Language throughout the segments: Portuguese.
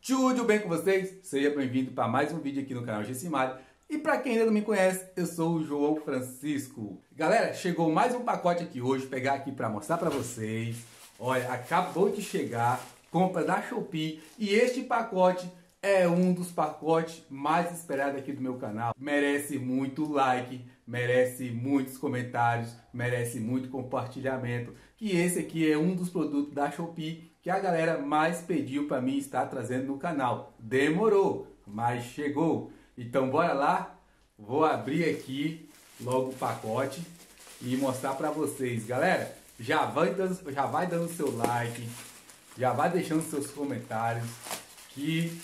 Tudo bem com vocês? Seja bem-vindo para mais um vídeo aqui no canal Gessimari. E para quem ainda não me conhece, eu sou o João Francisco. Galera, chegou mais um pacote aqui hoje, pegar aqui para mostrar para vocês. Olha, acabou de chegar, compra da Shopee, e este pacote é um dos pacotes mais esperados aqui do meu canal. Merece muito like, merece muitos comentários, merece muito compartilhamento. Que esse aqui é um dos produtos da Shopee que a galera mais pediu para mim estar trazendo no canal. Demorou, mas chegou. Então bora lá, vou abrir aqui logo o pacote e mostrar para vocês. Galera, já vai dando seu like, já vai deixando seus comentários, que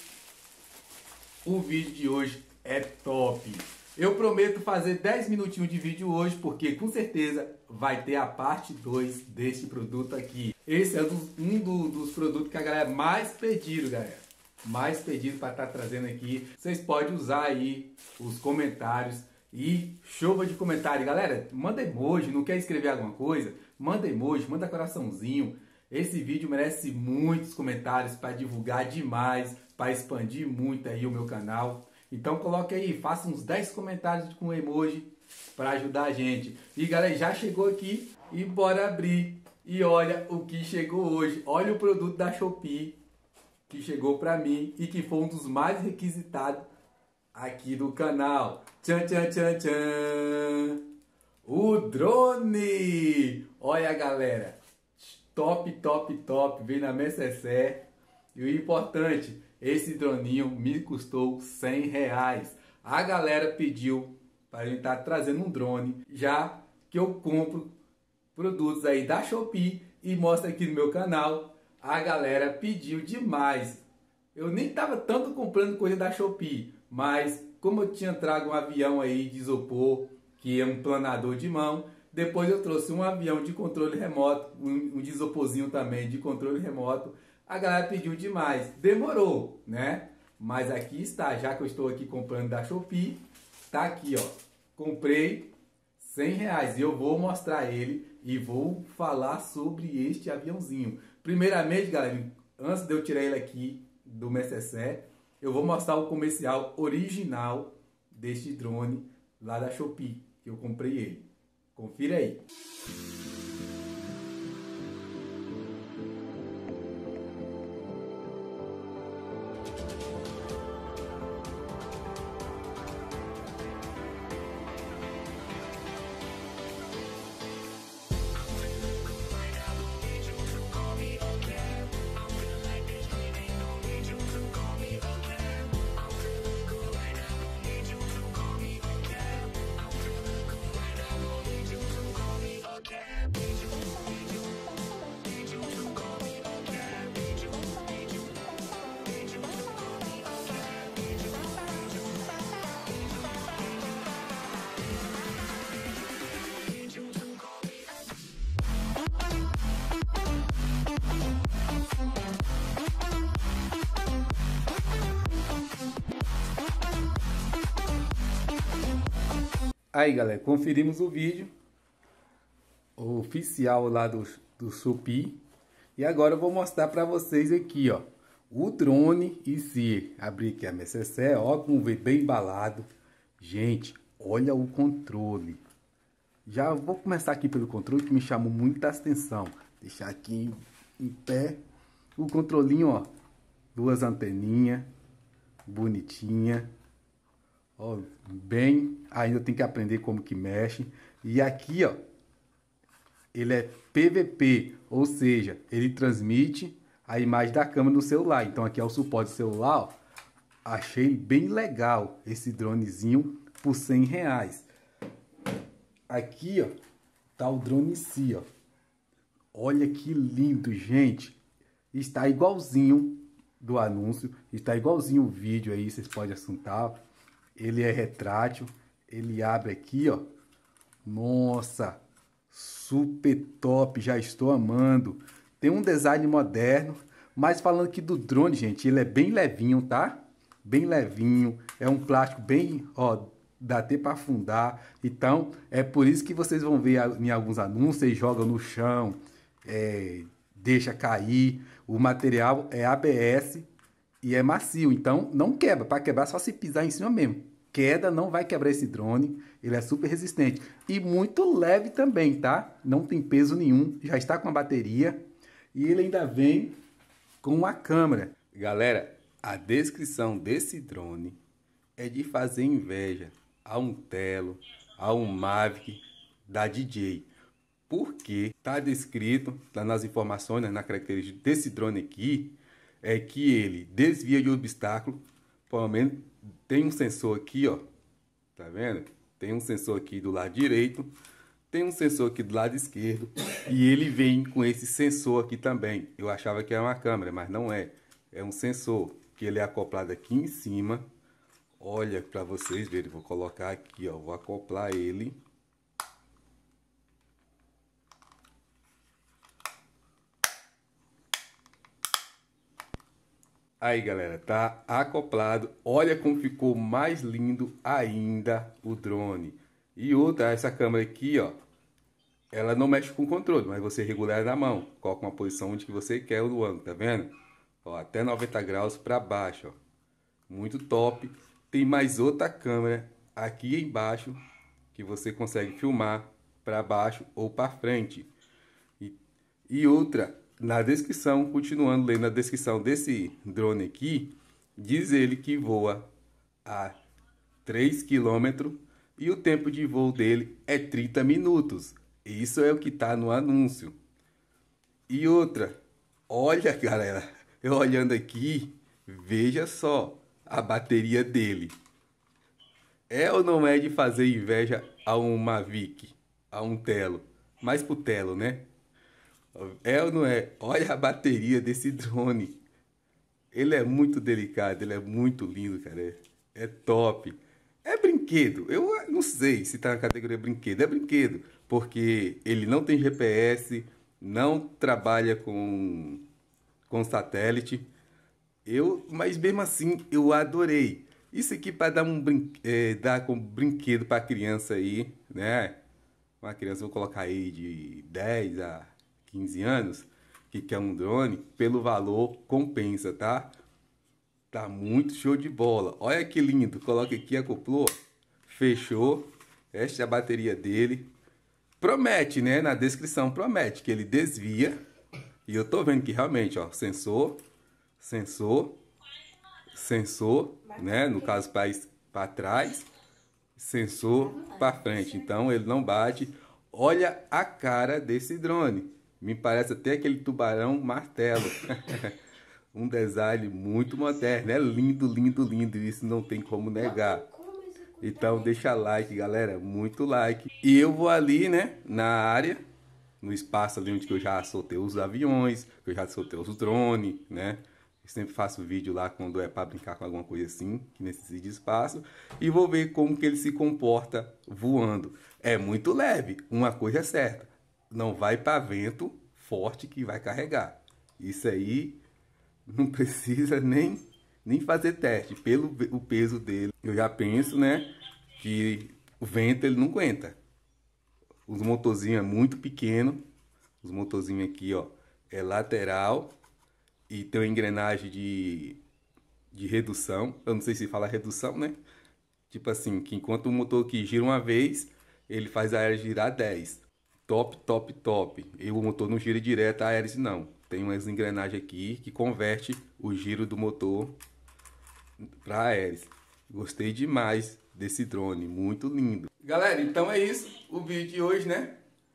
o vídeo de hoje é top. Eu prometo fazer 10 minutinhos de vídeo hoje, porque com certeza vai ter a parte 2 deste produto aqui. Esse é um dos produtos que a galera mais pediram, galera. Mais pedido para estar trazendo aqui. Vocês podem usar aí os comentários e chuva de comentário. Galera, manda emoji, não quer escrever alguma coisa? Manda emoji, manda coraçãozinho. Esse vídeo merece muitos comentários para divulgar demais, para expandir muito aí o meu canal. Então coloque aí, faça uns 10 comentários com emoji para ajudar a gente. E galera, já chegou aqui e bora abrir. E olha o que chegou hoje. Olha o produto da Shopee que chegou para mim e que foi um dos mais requisitados aqui do canal. Tchan, tchan, tchan, tchan. O drone! Olha galera, top, top, top. Veio na MSC. E o importante, esse droninho me custou R$100. A galera pediu para eu estar trazendo um drone, já que eu compro produtos aí da Shopee e mostro aqui no meu canal. A galera pediu demais. Eu nem estava tanto comprando coisa da Shopee, mas como eu tinha trago um avião aí de isopor, que é um planador de mão, depois eu trouxe um avião de controle remoto, um de isoporzinho também de controle remoto. A galera pediu demais, demorou, né? Mas aqui está, já que eu estou aqui comprando da Shopee, tá aqui, ó. Comprei R$100 e eu vou mostrar ele e vou falar sobre este aviãozinho. Primeiramente, galera, antes de eu tirar ele aqui do MSC, eu vou mostrar o comercial original deste drone lá da Shopee, que eu comprei ele. Confira aí. Aí galera, conferimos o vídeo oficial lá do Shopee. E agora eu vou mostrar para vocês aqui, ó, o drone em si. Abrir aqui a MSC, ó, como veio bem embalado. Gente, olha o controle. Já vou começar aqui pelo controle, que me chamou muita atenção. Deixar aqui em pé o controlinho, ó, duas anteninhas, bonitinha. Ó, bem, ainda tem que aprender como que mexe. E aqui, ó, ele é PVP, ou seja, ele transmite a imagem da câmera no celular. Então aqui é o suporte celular, ó. Achei bem legal esse dronezinho por R$100. Aqui, ó, tá o drone em si, ó. Olha que lindo, gente. Está igualzinho do anúncio, está igualzinho o vídeo aí, vocês podem assuntar. Ele é retrátil, ele abre aqui, ó. Nossa, super top, já estou amando. Tem um design moderno, mas falando aqui do drone, gente, ele é bem levinho, tá? Bem levinho, é um plástico bem, ó, dá até para afundar. Então, é por isso que vocês vão ver em alguns anúncios, eles jogam no chão, deixa cair. O material é ABS e é macio, então não quebra. Para quebrar, só se pisar em cima mesmo. Queda não vai quebrar esse drone, ele é super resistente e muito leve também, tá? Não tem peso nenhum, já está com a bateria e ele ainda vem com uma câmera. Galera, a descrição desse drone é de fazer inveja a um Telo, a um Mavic da DJI. Porque está descrito, tá nas informações, né, na característica desse drone aqui, é que ele desvia de obstáculo, pelo menos tem um sensor aqui, ó, tá vendo? Tem um sensor aqui do lado direito, tem um sensor aqui do lado esquerdo, e ele vem com esse sensor aqui também. Eu achava que era uma câmera, mas não é. É um sensor, que ele é acoplado aqui em cima. Olha, para vocês verem, vou colocar aqui, ó, vou acoplar ele. Aí, galera, tá acoplado. Olha como ficou mais lindo ainda o drone. E outra, essa câmera aqui, ó, ela não mexe com o controle, mas você regula ela na mão. Coloca uma posição onde que você quer o ângulo, tá vendo? Ó, até 90 graus para baixo, ó. Muito top. Tem mais outra câmera aqui embaixo que você consegue filmar para baixo ou para frente. E outra, na descrição, continuando lendo a descrição desse drone aqui, diz ele que voa a 3 km e o tempo de voo dele é 30 minutos. Isso é o que está no anúncio. E outra, olha galera, eu olhando aqui, veja só a bateria dele. É ou não é de fazer inveja a um Mavic, a um Telo? Mais pro Telo, né? É ou não é? Olha a bateria desse drone. Ele é muito delicado, ele é muito lindo, cara. É top. É brinquedo. Eu não sei se tá na categoria brinquedo. É brinquedo, porque ele não tem GPS, não trabalha com satélite. Mas mesmo assim, eu adorei. Isso aqui para dar dar como brinquedo para criança aí, né? Uma criança, vou colocar aí de 10 a 15 anos, que quer um drone, pelo valor compensa, tá? Tá muito show de bola. Olha que lindo. Coloca aqui, acoplou, fechou. Esta é a bateria dele. Promete, né? Na descrição promete que ele desvia. E eu tô vendo que realmente, ó, sensor, né? No caso para trás, sensor para frente. Então ele não bate. Olha a cara desse drone. Me parece até aquele tubarão martelo. Um design muito moderno. É lindo, lindo, lindo. Isso não tem como negar. Então deixa like, galera. Muito like. E eu vou ali, né? Na área. No espaço ali onde que eu já soltei os aviões. Que eu já soltei os drones, né? Eu sempre faço vídeo lá quando é para brincar com alguma coisa assim, que necessita de espaço. E vou ver como que ele se comporta voando. É muito leve. Uma coisa é certa. Não vai para vento forte que vai carregar. Isso aí não precisa nem fazer teste. Pelo o peso dele, eu já penso, né, que o vento ele não aguenta. Os motorzinhos é muito pequeno. Os motorzinhos aqui, ó, é lateral e tem uma engrenagem de redução. Eu não sei se fala redução, né? Tipo assim, que enquanto o motor aqui gira uma vez, ele faz a hélice girar 10. Top, top, top. E o motor não gira direto a hélice, não. Tem umas engrenagens aqui que converte o giro do motor para a hélice. Gostei demais desse drone, muito lindo. Galera, então é isso o vídeo de hoje, né?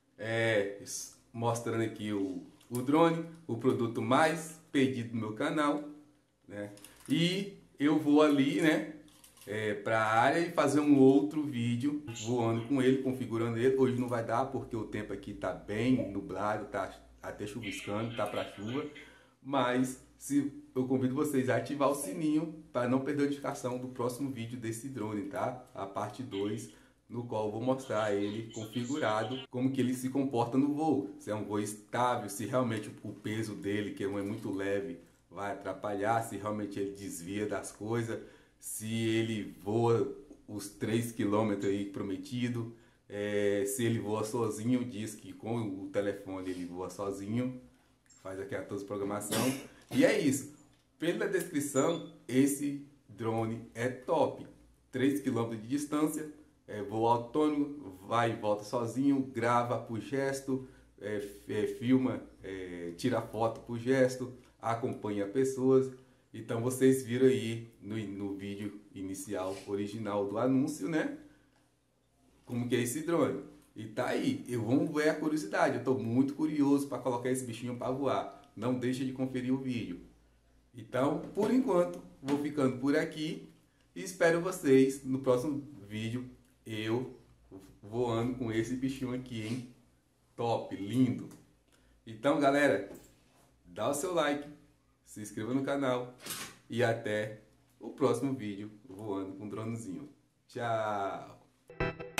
Mostrando aqui o drone, o produto mais pedido do meu canal, né? E eu vou ali, né? Para a área e fazer um outro vídeo voando com ele, configurando ele. Hoje não vai dar porque o tempo aqui tá bem nublado, tá até chuviscando, tá para chuva. Mas eu convido vocês a ativar o sininho para não perder a notificação do próximo vídeo desse drone, tá? A parte 2, no qual eu vou mostrar ele configurado, como que ele se comporta no voo. Se é um voo estável, se realmente o peso dele, que é muito leve, vai atrapalhar, se realmente ele desvia das coisas, se ele voa os 3 km aí prometido, se ele voa sozinho, diz que com o telefone ele voa sozinho, faz aqui a toda a programação. E é isso. Pela descrição, esse drone é top. 3 km de distância, voo autônomo, vai e volta sozinho, grava por gesto, filma, tira foto por gesto, acompanha pessoas. Então vocês viram aí no vídeo inicial, original do anúncio, né? Como que é esse drone. E tá aí, vamos ver a curiosidade. Eu estou muito curioso para colocar esse bichinho para voar. Não deixe de conferir o vídeo. Então, por enquanto, vou ficando por aqui. E espero vocês no próximo vídeo, eu voando com esse bichinho aqui, hein? Top, lindo. Então, galera, dá o seu like, se inscreva no canal e até o próximo vídeo voando com um dronezinho. Tchau!